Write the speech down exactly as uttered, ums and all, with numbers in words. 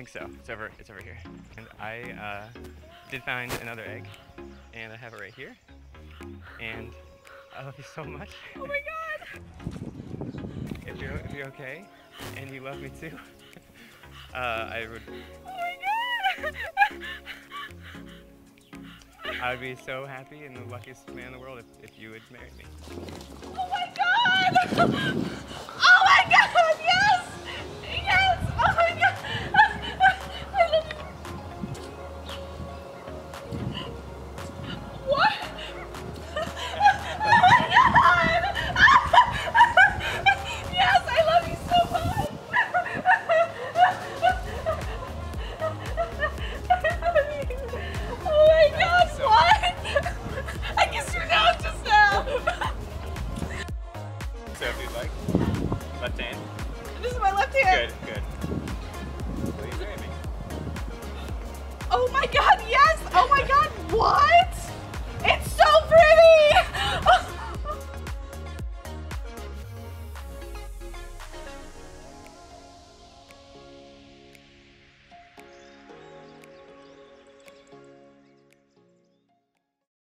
think so. It's over. It's over here. And I uh, did find another egg, and I have it right here. And I love you so much. Oh my god! If you're if you're okay, and you love me too, uh, I would. Oh my god! I would be so happy and the luckiest man in the world if, if you would marry me. Oh my god! Oh my god! Yes! Yes! Oh my god! I love you. What? Oh my god! Yes, I love you so much! Oh my god, what? I kissed your nose just now! So if you'd like, left hand. This is my left hand. Good, good. Will you marry me? Oh my god, yes! Oh my god, what?